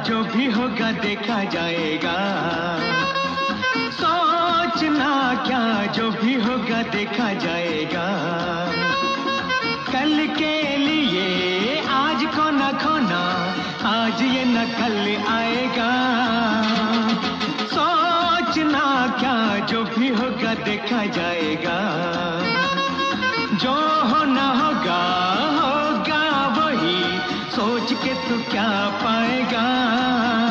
जो भी होगा देखा जाएगा। सोचना क्या, जो भी होगा देखा जाएगा। कल के लिए आज को न खोना, आज ये न कल आएगा। सोचना क्या, जो भी होगा देखा जाएगा। जो होना होगा होगा वही, सोच के तू क्या पाएगा।